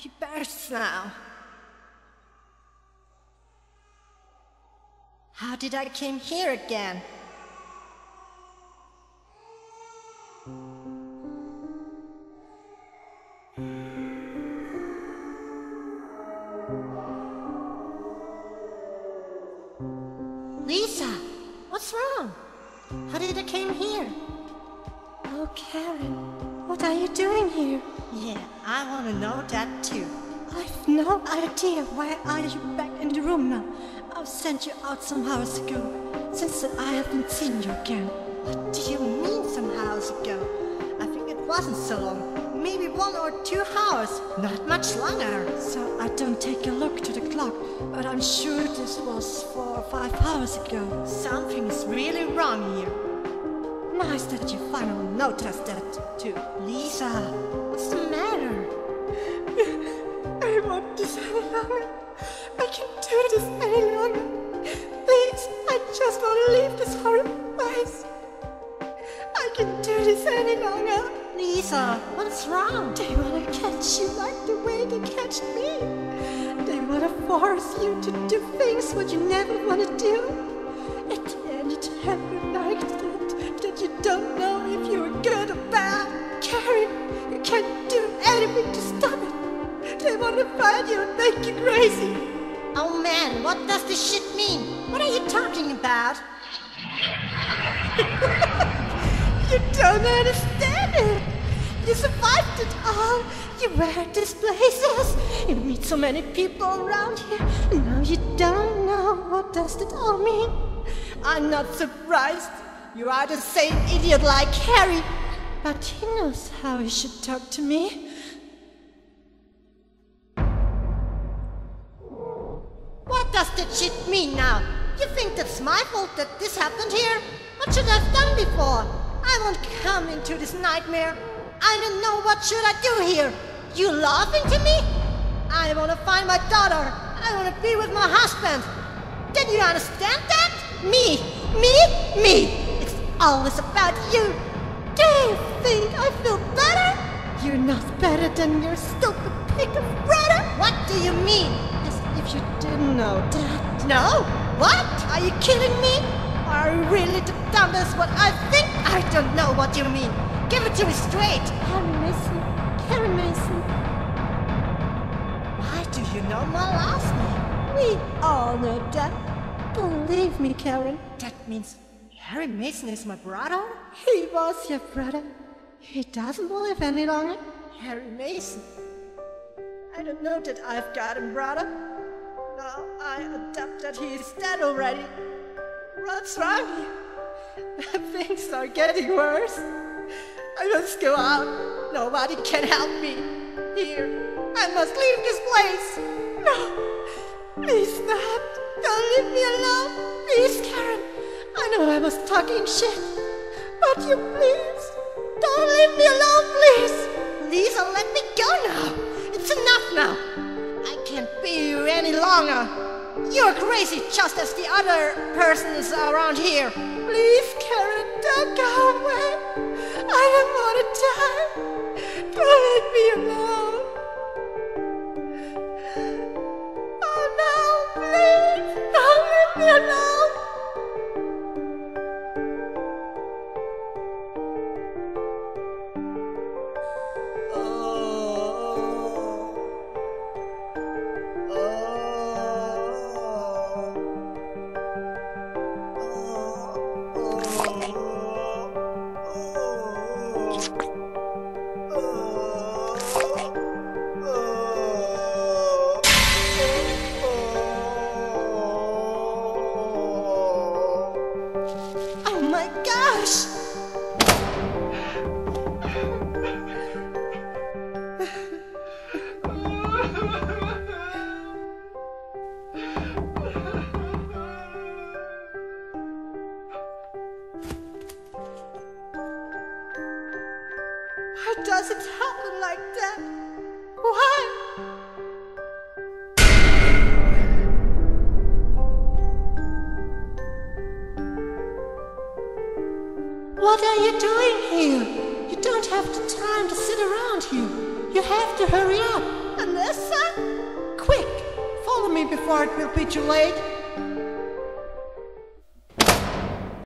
He bursts now. How did I came here again? Lisa, what's wrong? How did I came here? Oh, Karen, what are you doing here? Yeah, I want to know that too. I've no idea. Why are you back in the room now? I've sent you out some hours ago. Since then, I haven't seen you again. What do you mean some hours ago? I think it wasn't so long. Maybe 1 or 2 hours. Not much longer. So I don't take a look to the clock, but I'm sure this was 4 or 5 hours ago. Something's really wrong here. Nice that you finally noticed that too. Lisa, what's the matter? I want this any longer. I can't do this any longer. Please, I just want to leave this horrible place. I can't do this any longer. Lisa, what's wrong? They want to catch you like the way they catched me. They want to force you to do things what you never want to do. At the end, it happened like that you don't know if you're good or bad. Karen, you can't do anything to stop it. They want to find you and make you crazy. Oh man, what does this shit mean? What are you talking about? You don't understand it. You survived it all. You wear these places. You meet so many people around here. And now you don't know what does it all mean. I'm not surprised. You are the same idiot like Harry. But he knows how he should talk to me. What does that shit mean now? You think that's my fault that this happened here? What should I have done before? I won't come into this nightmare. I don't know what should I do here. You laughing to me? I want to find my daughter. I want to be with my husband. Did you understand that? Me. It's always about you. Do you think I feel better? You're not better than your stupid pig of brother. What do you mean? As if you didn't know that. No? What? Are you kidding me? Are you really the dumbest what I think? I don't know what you mean. Give it to me straight. Karen Mason. Why do you know my last name? We all know that. Believe me, Karen. That means Harry Mason is my brother? He was your brother. He doesn't live any longer. Harry Mason. I don't know that I've got a brother. Now I adapt that he is dead already. What's wrong here? Things are getting worse. I must go out. Nobody can help me. Here, I must leave this place. No, please not. Don't leave me alone. Please, Karen. I know I was talking shit. But you please, don't leave me alone, please. Lisa, let me go now. It's enough now. I can't be here any longer. You're crazy just as the other persons around here. Please, Karen, don't go away. I don't want to die. Don't leave me alone. Oh no, please, don't leave me alone. Oh my gosh! Why does it happen like that? Why? What are you doing here? You don't have the time to sit around here. You have to hurry up. Vanessa? Quick, follow me before it will be too late.